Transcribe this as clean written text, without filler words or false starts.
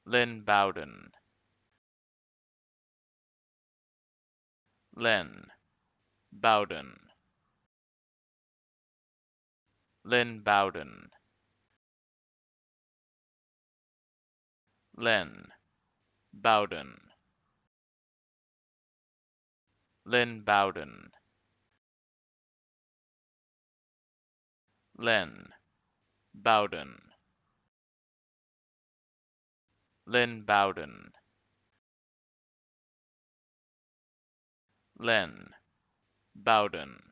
Lynn Bowden. Lynn Bowden. Lynn Bowden. Lynn Bowden. Lynn Bowden. Lynn Bowden. Lynn Bowden. Lynn Bowden.